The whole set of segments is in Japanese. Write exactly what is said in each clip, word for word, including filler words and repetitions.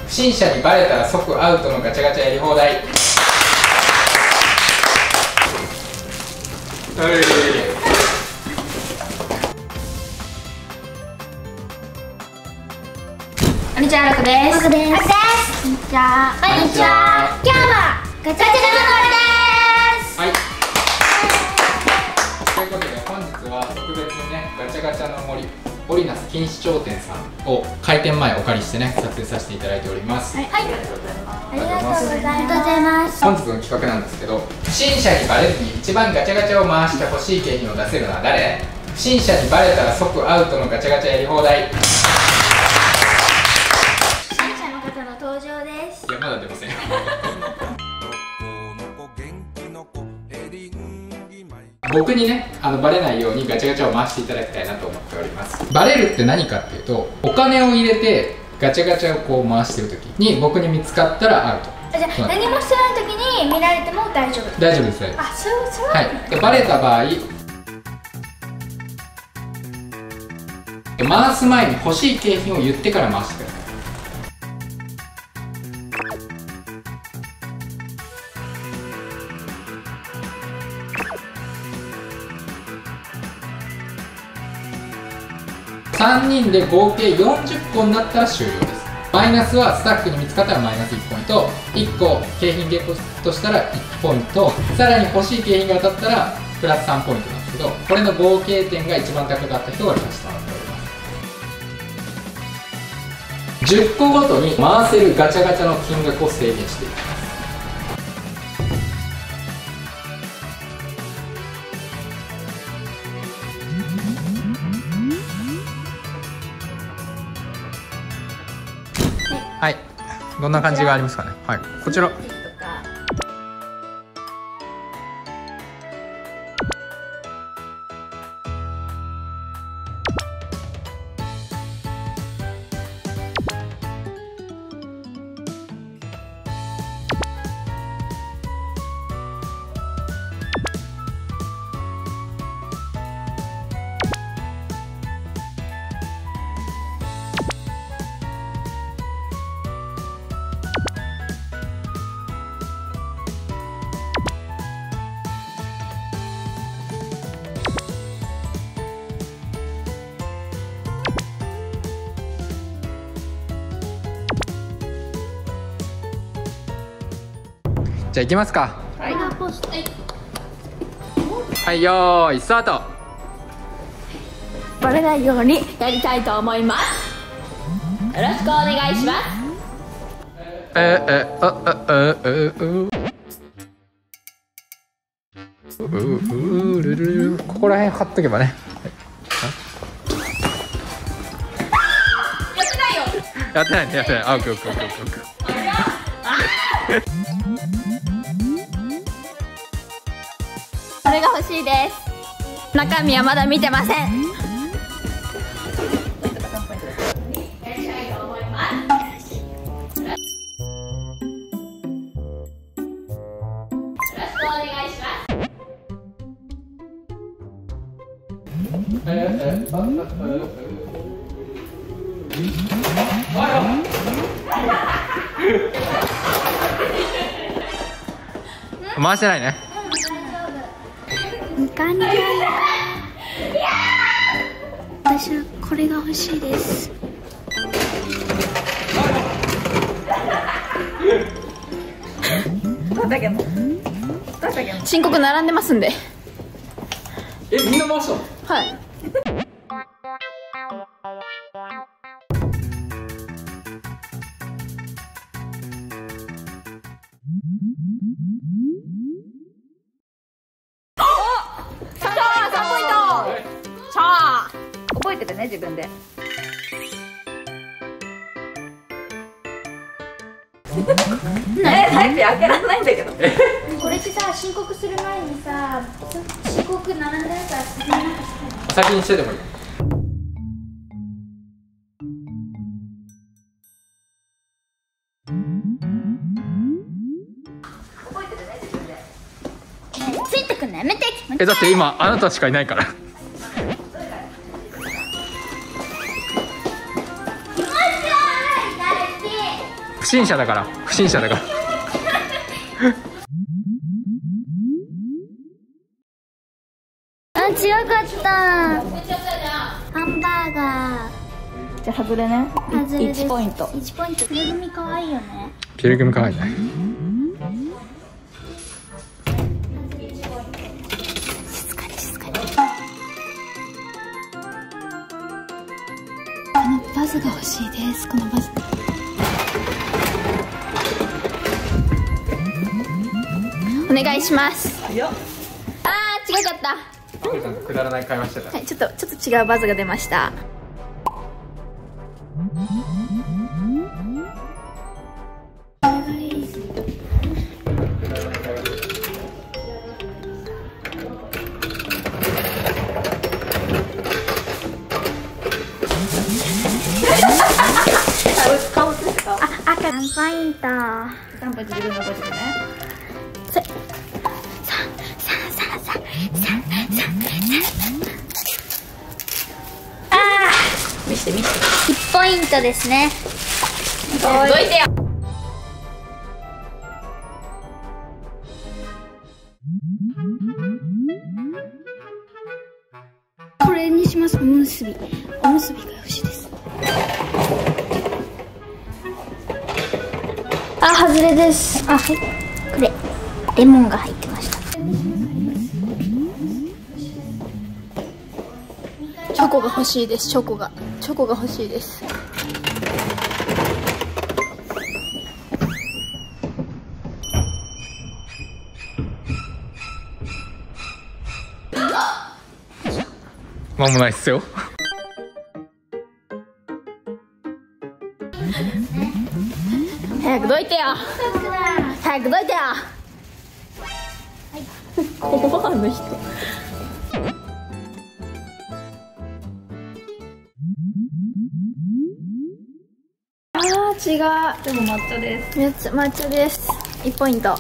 不審者にバレたら即アウトのガチャガチャやり放題。はい。 こんにちは、ロコです。 ロコです。こんにちは。 こんにちは。 今日はガチャガチャの森です。 はい。ということで本日は特別にね、ガチャガチャの森オリナス錦糸町店さんを開店前お借りしてね、撮影させていただいております。 はい。ありがとうございます。 本日の企画なんですけど、不審者にバレずに一番ガチャガチャを回して欲しい景品を出せるのは誰？不審者にバレたら即アウトのガチャガチャやり放題。 不審者の方の登場です。 いや、まだ出ません。僕にね、あのバレないようにガチャガチャを回していただきたいなと思っております。バレるって何かっていうと、お金を入れてガチャガチャをこう回してる時に僕に見つかったらアウト。 あ、じゃあ何もしてない時に見られても大丈夫？ 大丈夫です。 あ、そうそう。 はい。でバレた場合、回す前に欲しい景品を言ってから回してください。さんにんで合計よんじゅっこになったら終了です。マイナスはスタッフに見つかったらマイナスいちポイント、いっこ景品ゲットしたらいちポイント、さらに欲しい景品が当たったらプラスさんポイントなんですけど、これの合計点が一番高かった人が勝ちとなっております。じゅっこごとに回せるガチャガチャの金額を制限していきます。はい、どんな感じがありますかね。はい、こちら。じゃあ行きますか。はい、はい、よーいスタート。 バレないようにやりたいと思います。よろしくお願いします。 ええあああうるるる、ここら辺貼っとけばね。 やってないよ。 やってないね、やってない。あ、オッケーオッケーオッケーオッケー。 これが欲しいです。中身はまだ見てません。 回してないね。 二回目。私はこれが欲しいです。 申告並んでますんで。 え、みんな回したの？ はい。覚えててね、自分で。え、タイプ開けられないんだけど。 これってさ、申告する前にさ、申告並んでるから先になんかして先にしてでもいい。 覚えてるね、自分で。ついてくんのやめて。 え、だって今あなたしかいないから。 不審者だから不審者だからあ、違かったハンバーガー。 じゃあ外れね。 外れですいちポイント。 いちポイント。ピル組可愛いよね。 ピル組かわいいね。 静かに静かに。 このバズが欲しいです。このバズ。 お願いします。 はいよ。 あー、違かった。 あおちゃんとくだらない会話してた。 はい、ちょっとちょっと違うバズが出ました。 あ、赤何ポイント。 三ポイント自分のポイントね。 さ、さ、さ、さ、さ、さ、あ見して見して。 ー、いちポイントですね。 どいてよ。 これにします。おむすび。おむすびが欲しいです。あ、外れです。あ、はい。これレモンが入ってました。 チョコが欲しいです。チョコがチョコが欲しいです。 なんもないっすよ。 早くどいてよ。早くどいてよ。コバの人。あー違う。でも抹茶です。 みっつ抹茶です。 いちポイント。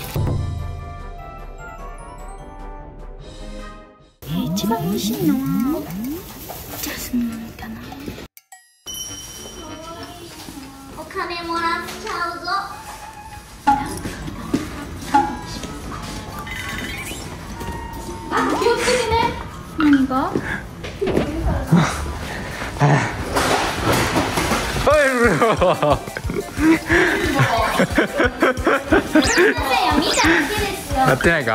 えー、一番美味しいのはジャスミンかな。お金もらっちゃうぞ。 あ、気をつけてね。 何が？見ただけですよ。 やってないか。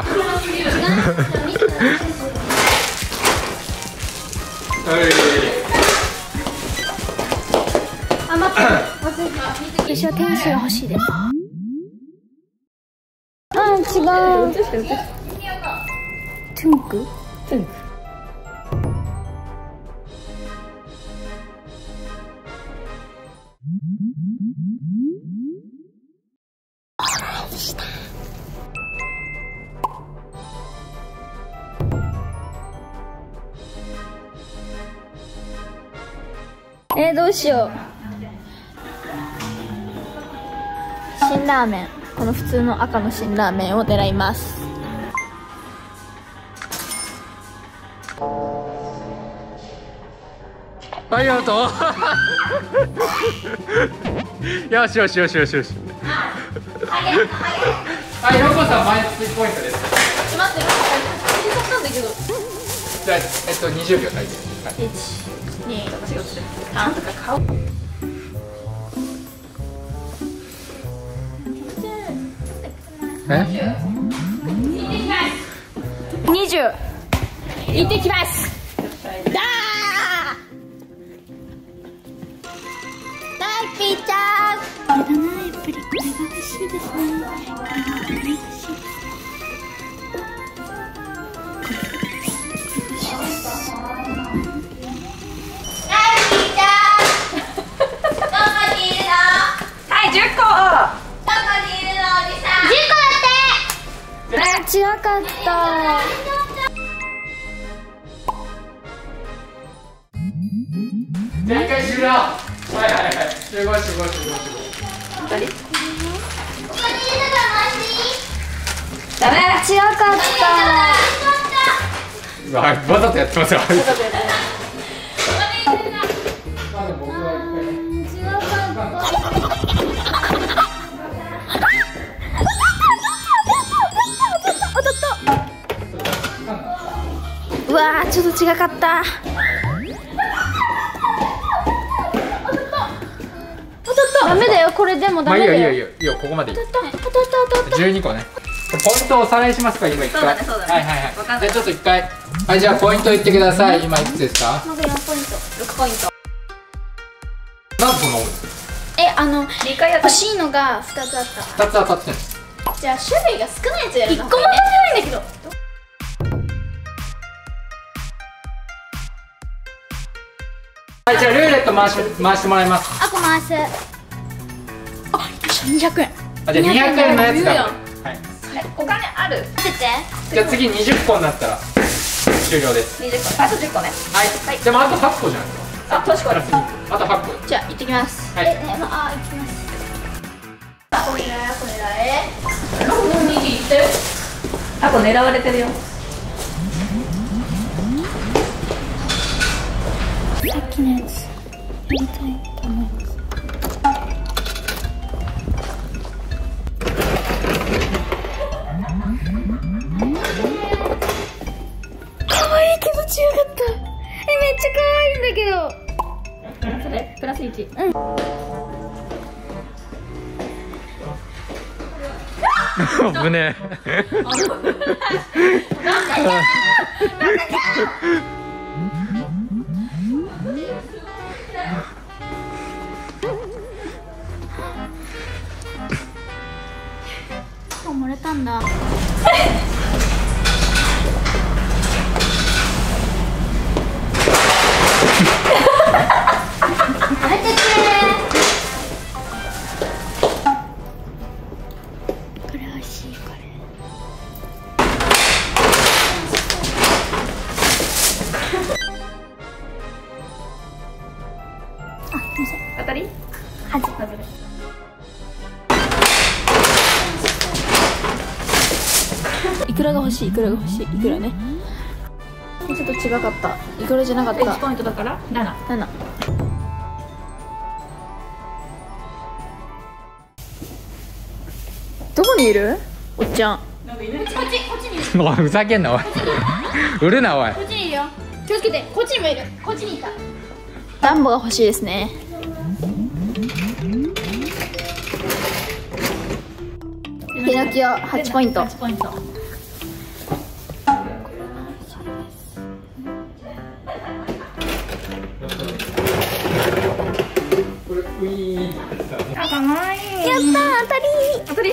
あ、待って。私は点数が欲しいです。あ、違う。 映して映して。 トゥンク？ トゥンク。 えー、どうしよう。辛ラーメン。この普通の赤の辛ラーメンを狙います。 はい、アウト。よしよしよしよしよし。はい、ヨコさんマイナスいちポイントです。 ちょっと待って、小さかったんだけど。 じゃあ、えっとにじゅうびょう体験。はい、 いち、に、私が落ちてる。あんたか顔。 え？ にじゅう。行ってきます。だダイピーちゃん。これだな、やっぱりこれが欲しいですね。これが欲しいです。違かった。 全回終了。はいはいはい。集合集合集合集合。 二人。 ダメ。違かった。 うわ、わざとやってますよ。 違かった。 違かった。ダメだよ、これでもダメだよ。 まあいいよいいよいいよ、いいよ、ここまでいい。じゅうにこね。ポイントをおさらいしますか、今一回。はいはいはい。じゃあちょっと一回。はい、じゃあポイント言ってください。今いくつですか？ まずよんポイント、ろくポイント。 何個の？ え、あの欲しいのがふたつあった。 ふたつ当たってんの？ じゃあ種類が少ないやつやるの。いっこも当たってないんだけど。 はい、じゃあルーレット回し回してもらいます。 あ、こ回す。あ、にひゃくえん。 あ、じゃあにひゃくえんのやつだ。はい。 お金ある。 待ってて。 じゃあ次にじゅっこになったら終了です。 にじゅっこ、あとじゅっこね。 はい。でもあとはっこじゃないですか。 あ、確かに。 あとはっこ。 じゃあ行ってきます。 はい。 え、ね、まあ、行ってきます。 あ、これだよ、これだえ。もうにぎって。あ、これ狙われてるよ。 さっきのやつやりたいと思います。可愛い、気持ちよかった。え、めっちゃ可愛いんだけど。 それプラスいち。 うん。 危ねえ。 漏れたんだ。入ってくれ。これ欲しい、これ。あ、すみません。 当たり？ はず。いくらが欲しい、いくらが欲しい、いくらね。ちょっと違かった。いくらじゃなかった。 いちポイントだからなな。 なな。どこにいる？おっちゃん。こっち、こっち、こっちにいる。 おい、ふざけんなおい。売るなおい。 こっちにいるよ。気をつけて、こっちにもいる。こっちにいた。ダンボが欲しいですね。ピノキオはちポイント。 はちポイント。あ、かわいい。 やったー、当たりー。 当たり。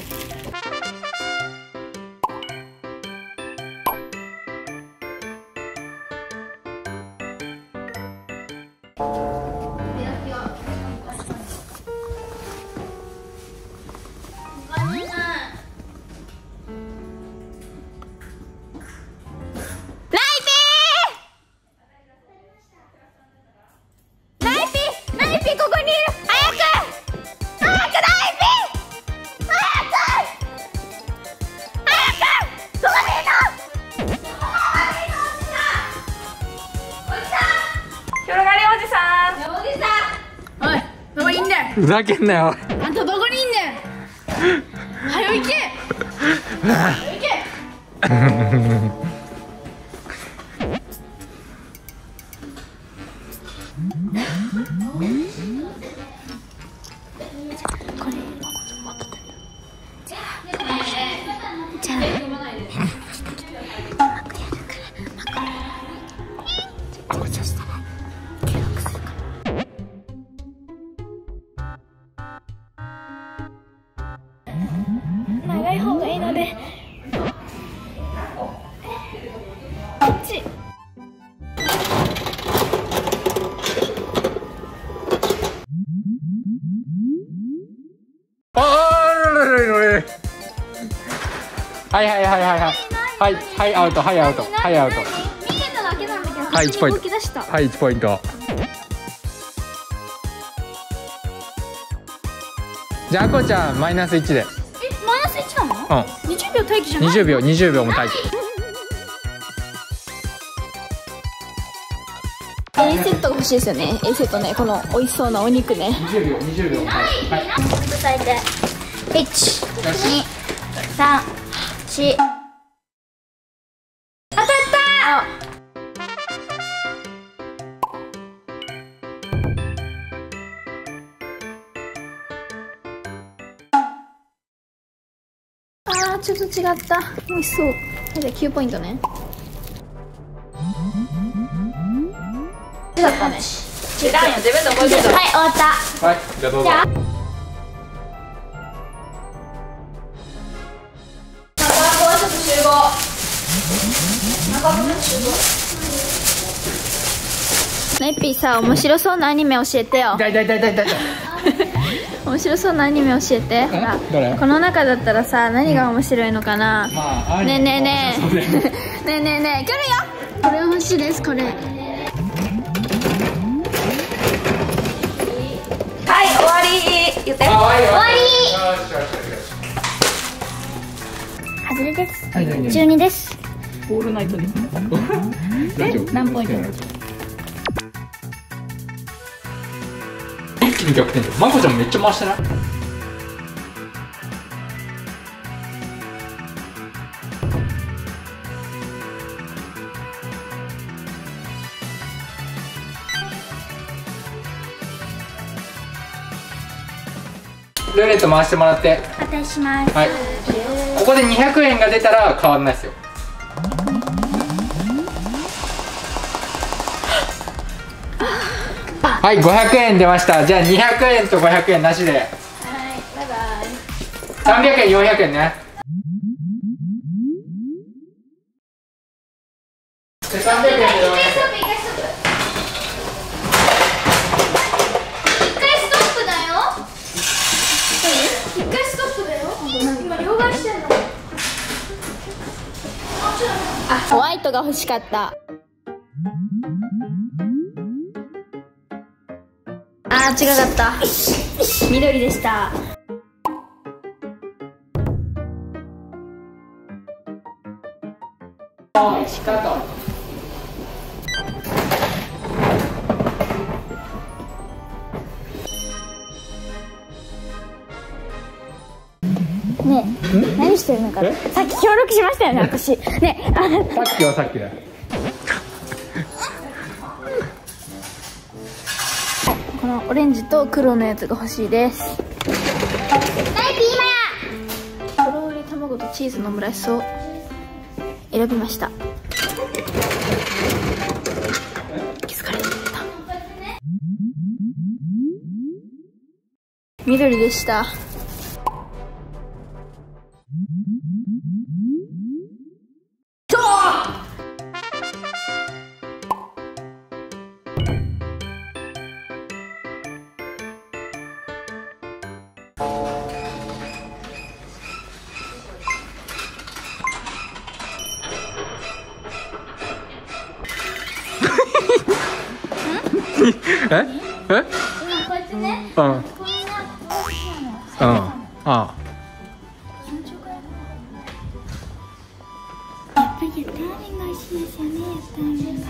ふざけんなよ。 あんたどこにいんねん。はよ行け。はよ行け。これじゃあじゃあ長い方がいいのでこっち。 ああ、はいはいはいはいはいはいはいアウトはいアウトはいアウト。 逃げただけなんだけど。 はいいちポイント。 動き出した。 はいいちポイント。じゃああこちゃんマイナスいちで。 え、マイナスいちなの？ うん。 にじゅうびょう待機じゃない？ にじゅうびょうにじゅうびょうも待機。 A セットが欲しいですよね。A セットね、この美味しそうなお肉ね。 にじゅうびょうにじゅうびょうも待機。はい。 伝えて。いち、に、さん、し。当たったー。 ちょっと違った。美味しそう。じゃあきゅうポイントね。だったね。違うよ、自分で覚えてる。はい、終わった。 はい、じゃあどうぞ。 中箱はちょっと集合。中箱は集合。ネッピーさ、面白そうなアニメ教えてよ。 痛い痛い痛い痛い痛い。 面白そうなアニメ教えて。ほら、この中だったらさ、何が面白いのかな。 まあ、 ねえねえねえ。ねえねえねえ、来るよ。これ欲しいです、これ。はい、終わり。言って。 あ、終わり。 終わり。 外れです。 はい、何じゅうにです。 オールナイトです。 え、 何ポイント？ 一気に逆転。まこちゃんめっちゃ回してない？ルーレット回してもらって。 お願いします。 はい。ここでにひゃくえんが出たら変わんないですよ。はい、ごひゃくえん出ました。じゃあにひゃくえんとごひゃくえんなしで。はい、 バイバイ。 さんびゃくえん、よんひゃくえんね。で、さんびゃくえんでよんひゃくえん。 一回ストップだよ。一回ストップだよ。今両替してんの。 あ、ホワイトが欲しかった。あー、違かった。緑でした。 スタート。 ねえ、何してるのか。さっき協力しましたよね、私。ねえ、あ、 さっきはさっきだ。 このオレンジと黒のやつが欲しいです。 ナイピーとろーり卵とチーズのオムライスを選びました。気づかれてた。緑でした。 え？え？ 今こうやってね。 うん。うん。 こんな。 ああ。 やっぱりやったーめんが美味しいですよね。やったーめんが。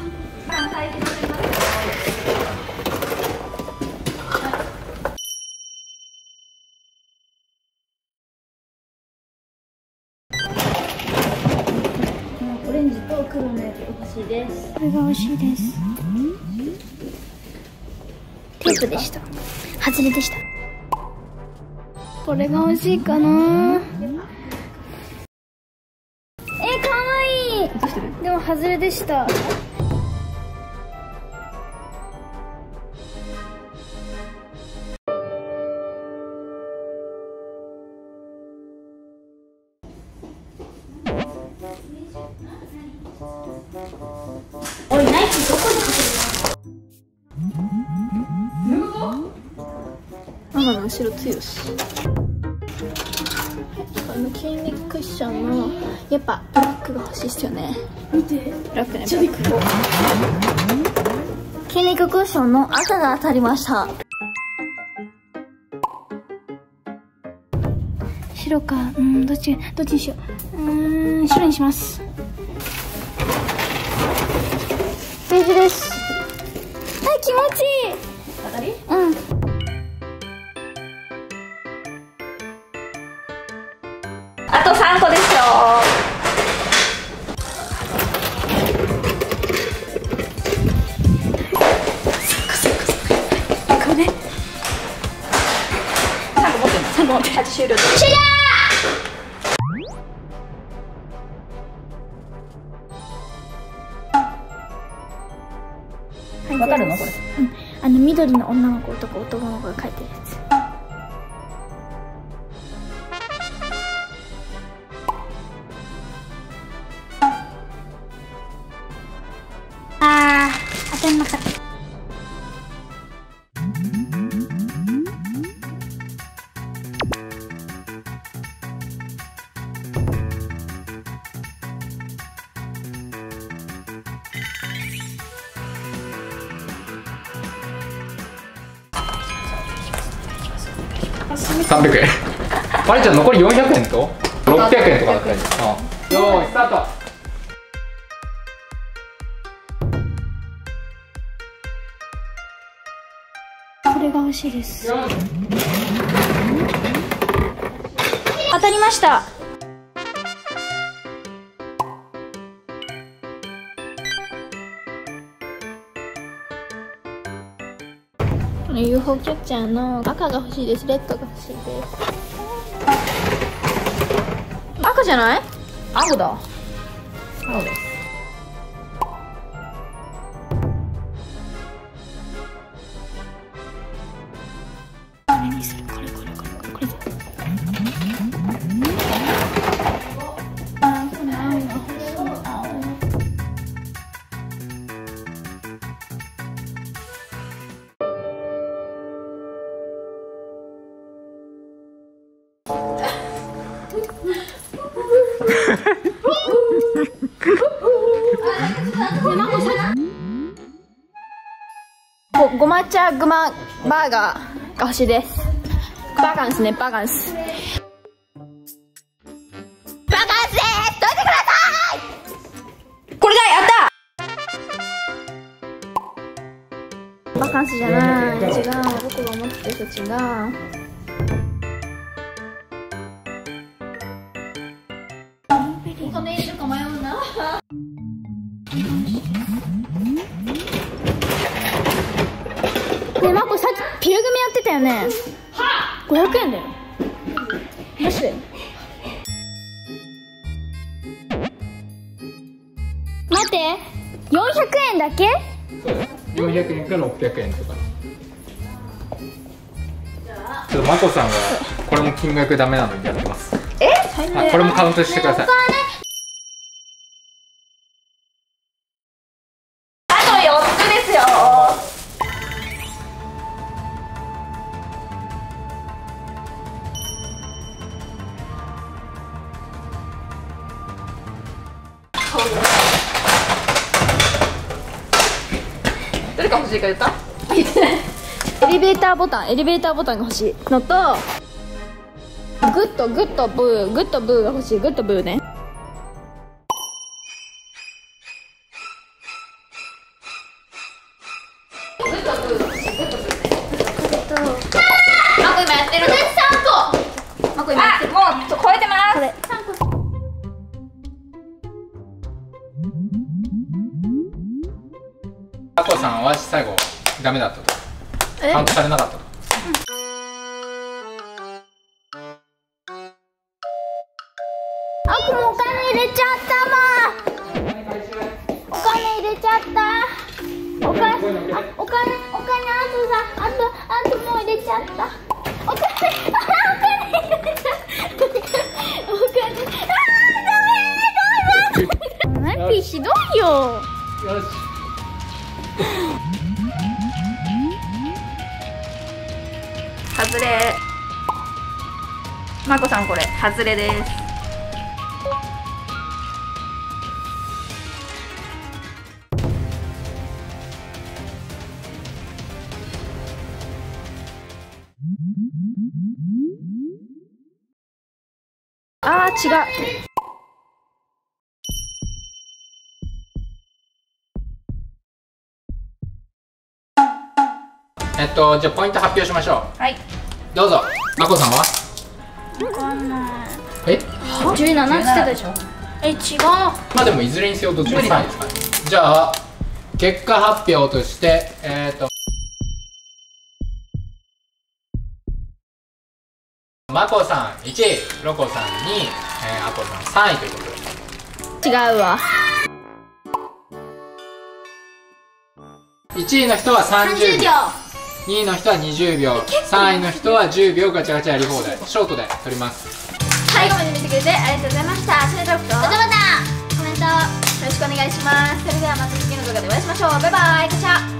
オレンジと黒のやつが欲しいです。 これが美味しいです。テープでした。外れでした。 これが欲しいかな。え、かわいい。でも外れでした。 おい、ナイフどこでかママの後ろ強し。あの筋肉クッションのやっぱブラックが欲しいっすよね。 見て。 ブラックね、ブラック。筋肉クッションの赤が当たりました。白か、うん、どっち、どっちにしよう。うーん、白にします。ベージュです。あ、気持ちいい。当たり？うん。あとさんこですよ。これね。さんこ持ってる。さんこ持ってる。終了。終了。 わかるのこれ？ うん、あの緑の女の子とか男の子が書いてるやつ。あー、当たんなかった。 さんびゃくえん。まりちゃん残りよんひゃくえんとろっぴゃくえんとかだったり。うん、よーいスタート。 これが欲しいです。当たりました。ユーフォー キャッチャーの赤が欲しいです。レッドが欲しいです。赤じゃない？ 青だ。青です。 これにする。これこれこれこれ。あー、これ青が欲しい。青。ご、ごま茶グマバーガーが欲しいです。バカンスね、バカンス。バカンスです。どいてください。これだ、やった。バカンスじゃない。違う。僕が思ってたやつ違う。お金入れるか迷うな。ね、マコさっきピル組やってたよね。ごひゃくえんだよ。マジで。待って、よんひゃくえんだけ？ そうだよ。よんひゃくえんかろっぴゃくえんとか。ちょっとまこさんはこれも金額ダメなのにやってます。 え？ あ、これもカウントしてください。 あとよっつですよ。どれか欲しいか言った？ エレベーターボタン、エレベーターボタンが欲しいのと、グッドグッドブー、グッドブーが欲しい。グッドブーね。 グッドブーが欲しい。グッドブーね。マコ今やってるの。さんこ。マコ今やってる。あ、もう超えてます。これさんこ。 まこさんは最後ダメだったと。カウントされなかったと。 あ、もうお金入れちゃったもん。お金入れちゃった。お金、あ、お金、お金あとさ、あと、あともう入れちゃった。お金、あ、お金入れちゃった。お金、あー、ダメ、ダメ。マッピーひどいよ。 よし。 外れ。まこさんこれ外れです。 あー、違う。 えっと、じゃあポイント発表しましょう。 はい。 どうぞ。まこさんは？ わかんない。 え？ じゅうななって言ってたでしょ。え、違う。 まあでもいずれにせよどっちもさんいですかね。じゃあ結果発表としてえっとまこさんいちい、ロコさんにい、えー、あこさんさんいということで。 違うわ。 いちいの人はさんじゅうびょう、にいの人はにじゅうびょう、さんいの人はじゅうびょうガチャガチャやり放題。ショートで取ります。 最後まで見てくれてありがとうございました。チャンネル登録とまたまたコメントよよろしくお願いします。それではまた次の動画でお会いしましょう。バイバイ。カチャ。